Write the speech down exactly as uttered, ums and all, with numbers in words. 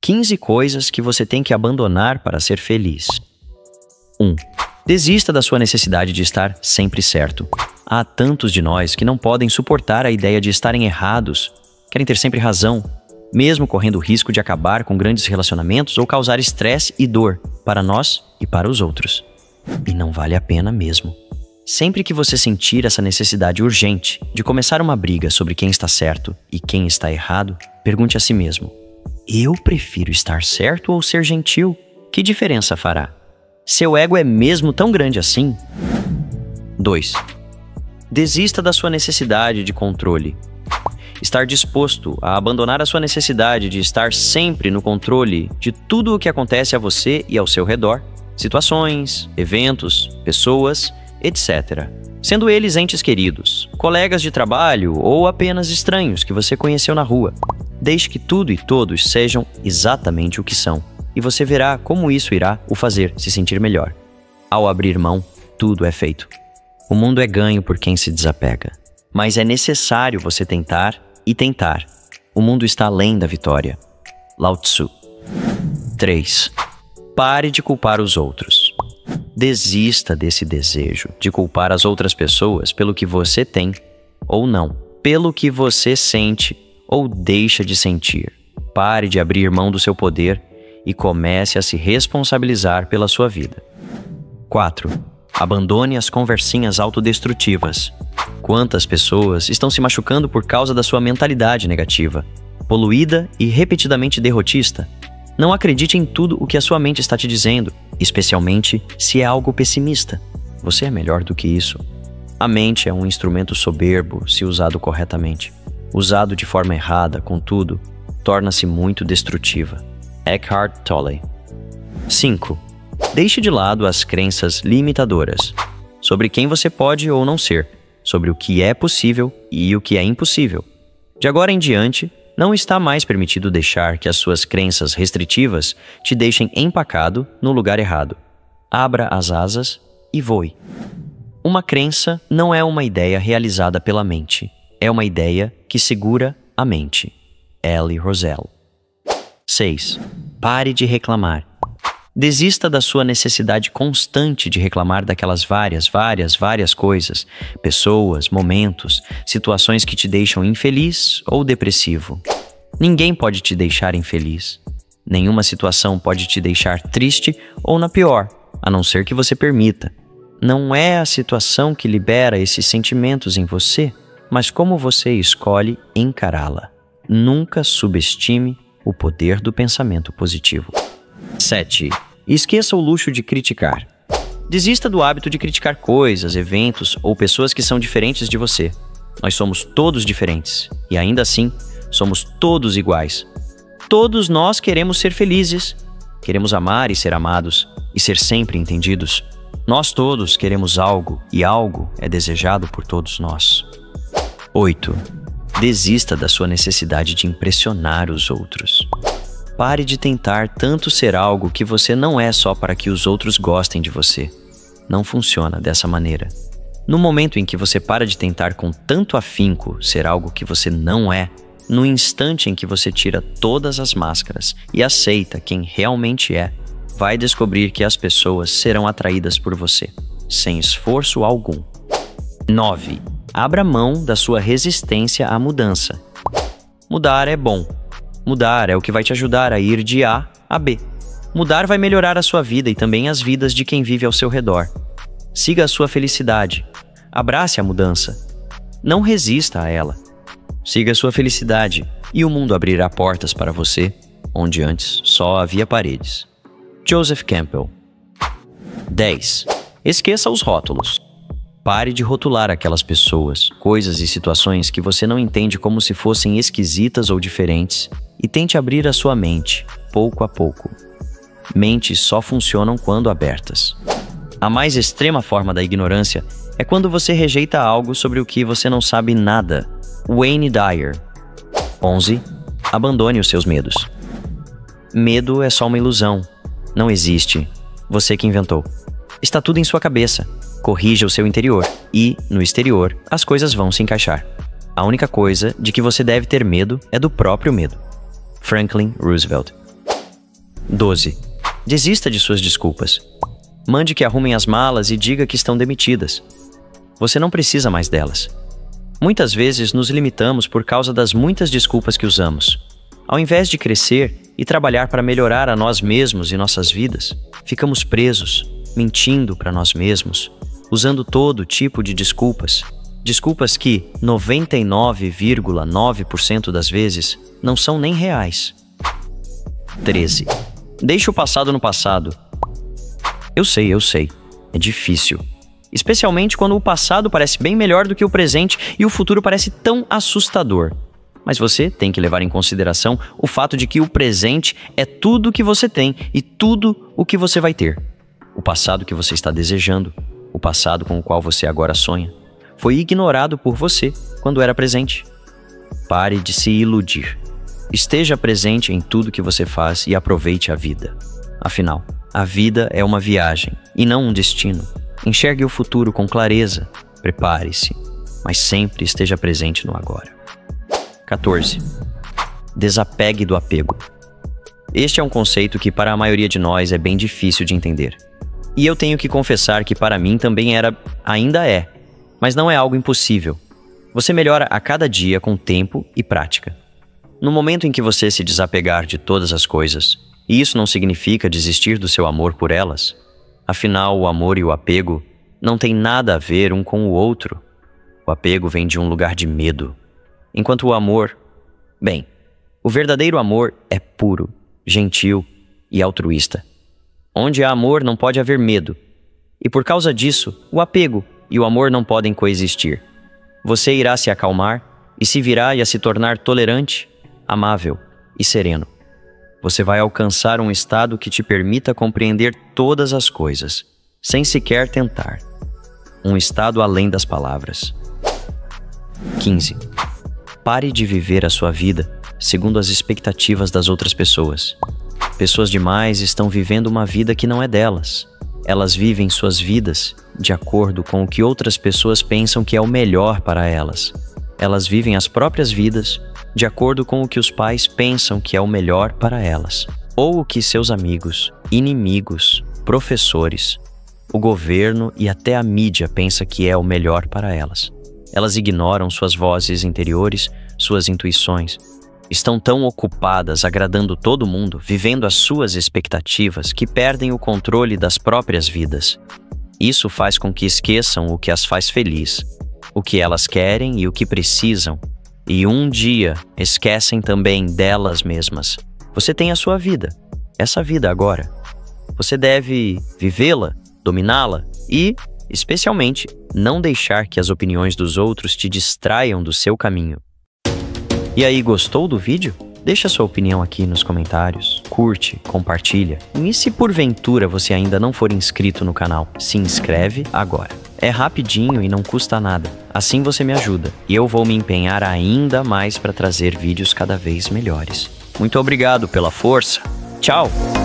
quinze coisas que você tem que abandonar para ser feliz. um. Desista da sua necessidade de estar sempre certo. Há tantos de nós que não podem suportar a ideia de estarem errados, querem ter sempre razão, mesmo correndo o risco de acabar com grandes relacionamentos ou causar estresse e dor para nós e para os outros. E não vale a pena mesmo. Sempre que você sentir essa necessidade urgente de começar uma briga sobre quem está certo e quem está errado, pergunte a si mesmo: eu prefiro estar certo ou ser gentil? Que diferença fará? Seu ego é mesmo tão grande assim? dois. Desista da sua necessidade de controle. Estar disposto a abandonar a sua necessidade de estar sempre no controle de tudo o que acontece a você e ao seu redor, situações, eventos, pessoas, etcétera. Sendo eles entes queridos, colegas de trabalho ou apenas estranhos que você conheceu na rua. Deixe que tudo e todos sejam exatamente o que são, e você verá como isso irá o fazer se sentir melhor. Ao abrir mão, tudo é feito. O mundo é ganho por quem se desapega. Mas é necessário você tentar e tentar. O mundo está além da vitória. Lao Tzu. três. Pare de culpar os outros. Desista desse desejo de culpar as outras pessoas pelo que você tem ou não, pelo que você sente ou deixa de sentir. Pare de abrir mão do seu poder e comece a se responsabilizar pela sua vida. quatro. Abandone as conversinhas autodestrutivas. Quantas pessoas estão se machucando por causa da sua mentalidade negativa, poluída e repetidamente derrotista? Não acredite em tudo o que a sua mente está te dizendo, especialmente se é algo pessimista. Você é melhor do que isso. A mente é um instrumento soberbo se usado corretamente. Usado de forma errada, contudo, torna-se muito destrutiva. Eckhart Tolle. cinco. Deixe de lado as crenças limitadoras sobre quem você pode ou não ser, sobre o que é possível e o que é impossível. De agora em diante, não está mais permitido deixar que as suas crenças restritivas te deixem empacado no lugar errado. Abra as asas e voe. Uma crença não é uma ideia realizada pela mente, é uma ideia que segura a mente. Elie Wiesel. seis. Pare de reclamar. Desista da sua necessidade constante de reclamar daquelas várias, várias, várias coisas, pessoas, momentos, situações que te deixam infeliz ou depressivo. Ninguém pode te deixar infeliz. Nenhuma situação pode te deixar triste ou na pior, a não ser que você permita. Não é a situação que libera esses sentimentos em você, mas como você escolhe encará-la. Nunca subestime o poder do pensamento positivo. sete. Esqueça o luxo de criticar. Desista do hábito de criticar coisas, eventos ou pessoas que são diferentes de você. Nós somos todos diferentes e ainda assim somos todos iguais. Todos nós queremos ser felizes, queremos amar e ser amados e ser sempre entendidos. Nós todos queremos algo e algo é desejado por todos nós. oito. Desista da sua necessidade de impressionar os outros. Pare de tentar tanto ser algo que você não é só para que os outros gostem de você. Não funciona dessa maneira. No momento em que você para de tentar com tanto afinco ser algo que você não é, no instante em que você tira todas as máscaras e aceita quem realmente é, vai descobrir que as pessoas serão atraídas por você, sem esforço algum. nove. Abra mão da sua resistência à mudança. Mudar é bom. Mudar é o que vai te ajudar a ir de A a B. Mudar vai melhorar a sua vida e também as vidas de quem vive ao seu redor. Siga a sua felicidade. Abrace a mudança. Não resista a ela. Siga a sua felicidade e o mundo abrirá portas para você, onde antes só havia paredes. Joseph Campbell. dez. Esqueça os rótulos. Pare de rotular aquelas pessoas, coisas e situações que você não entende como se fossem esquisitas ou diferentes e tente abrir a sua mente, pouco a pouco. Mentes só funcionam quando abertas. A mais extrema forma da ignorância é quando você rejeita algo sobre o que você não sabe nada. Wayne Dyer. onze. Abandone os seus medos. Medo é só uma ilusão. Não existe. Você que inventou. Está tudo em sua cabeça. Corrija o seu interior e, no exterior, as coisas vão se encaixar. A única coisa de que você deve ter medo é do próprio medo. Franklin Roosevelt. doze. Desista de suas desculpas. Mande que arrumem as malas e diga que estão demitidas. Você não precisa mais delas. Muitas vezes nos limitamos por causa das muitas desculpas que usamos. Ao invés de crescer e trabalhar para melhorar a nós mesmos e nossas vidas, ficamos presos, mentindo para nós mesmos, usando todo tipo de desculpas. Desculpas que, noventa e nove vírgula nove por cento das vezes, não são nem reais. treze. Deixe o passado no passado. Eu sei, eu sei. É difícil. Especialmente quando o passado parece bem melhor do que o presente e o futuro parece tão assustador. Mas você tem que levar em consideração o fato de que o presente é tudo o que você tem e tudo o que você vai ter. O passado que você está desejando, o passado com o qual você agora sonha, foi ignorado por você quando era presente. Pare de se iludir. Esteja presente em tudo que você faz e aproveite a vida. Afinal, a vida é uma viagem e não um destino. Enxergue o futuro com clareza, prepare-se, mas sempre esteja presente no agora. quatorze. Desapegue do apego. Este é um conceito que para a maioria de nós é bem difícil de entender. E eu tenho que confessar que para mim também era, ainda é, mas não é algo impossível. Você melhora a cada dia com tempo e prática. No momento em que você se desapegar de todas as coisas, e isso não significa desistir do seu amor por elas, afinal o amor e o apego não têm nada a ver um com o outro. O apego vem de um lugar de medo, enquanto o amor, bem, o verdadeiro amor é puro, gentil e altruísta. Onde há amor não pode haver medo, e por causa disso, o apego e o amor não podem coexistir. Você irá se acalmar e se virá a se tornar tolerante, amável e sereno. Você vai alcançar um estado que te permita compreender todas as coisas, sem sequer tentar. Um estado além das palavras. quinze. Pare de viver a sua vida segundo as expectativas das outras pessoas. Pessoas demais estão vivendo uma vida que não é delas. Elas vivem suas vidas de acordo com o que outras pessoas pensam que é o melhor para elas. Elas vivem as próprias vidas de acordo com o que os pais pensam que é o melhor para elas, ou o que seus amigos, inimigos, professores, o governo e até a mídia pensa que é o melhor para elas. Elas ignoram suas vozes interiores, suas intuições. Estão tão ocupadas agradando todo mundo, vivendo as suas expectativas, que perdem o controle das próprias vidas. Isso faz com que esqueçam o que as faz feliz, o que elas querem e o que precisam. E um dia esquecem também delas mesmas. Você tem a sua vida, essa vida agora. Você deve vivê-la, dominá-la e, especialmente, não deixar que as opiniões dos outros te distraiam do seu caminho. E aí, gostou do vídeo? Deixa sua opinião aqui nos comentários, curte, compartilha. E se porventura você ainda não for inscrito no canal, se inscreve agora. É rapidinho e não custa nada. Assim você me ajuda e eu vou me empenhar ainda mais para trazer vídeos cada vez melhores. Muito obrigado pela força. Tchau!